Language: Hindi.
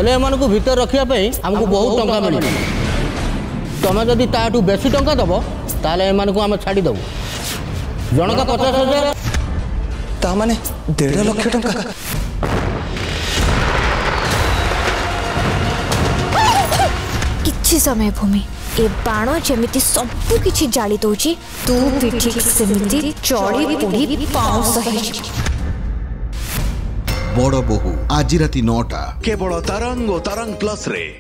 हेले एमानकु भीतर रखिया पे हमको बहुत टंका मिले तमे जदि ताठू बेसी टंका दबो ताले एमानकु हम छाड़ी दबो जनका 50,000 ता माने 1.5 लाख टंका किछि समय भूमि ए बाण जेमिति सब किछि जाली दउची तू भी ठीक सेमिति चढ़ी पुड़ी पाँव सही बड़ बोहू आज राति 9टा केवल तरंग और तरंग प्लस रे।